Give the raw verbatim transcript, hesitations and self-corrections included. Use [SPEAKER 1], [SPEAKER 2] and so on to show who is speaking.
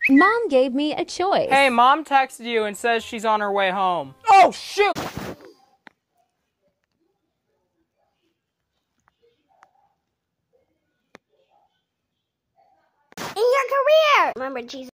[SPEAKER 1] Mom gave me a choice.
[SPEAKER 2] Hey, Mom texted you and says she's on her way home. Oh, shoot!
[SPEAKER 3] In your career! Remember, Jesus.